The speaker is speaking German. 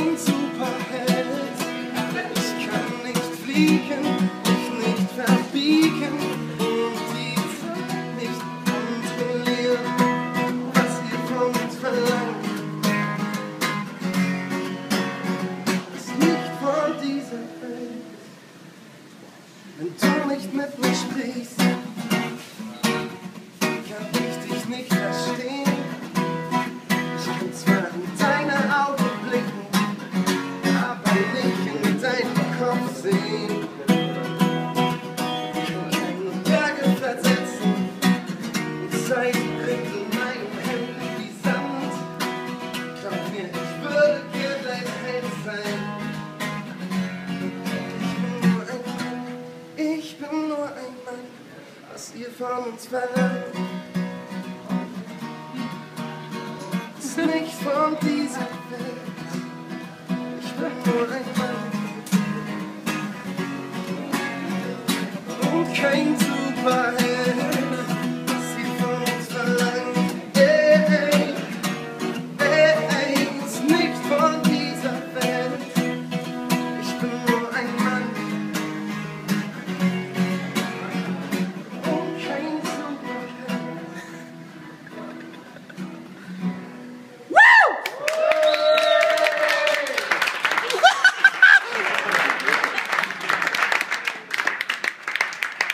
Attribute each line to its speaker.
Speaker 1: kein Superheld. Ich kann nicht fliegen, mich nicht verbiegen und die Zeit nicht kontrollieren, was ihr von uns verlangt. Ist nicht von dieser Welt. Wenn du nicht mit mir sprichst, kann ich dich nicht verstehen. Ich kann zwar in deine Augen blicken, aber nicht in deinen Kopf sehen. Ich kann keine Berge versetzen und Zeit bringt in meinen Händen wie Sand. Glaub mir, ich würde dir dein Held sein. Ich bin nur ein Mann, was ihr von uns verlangt. Ist nicht von dieser Welt. Ich bin nur ein Mann und kein Superheld.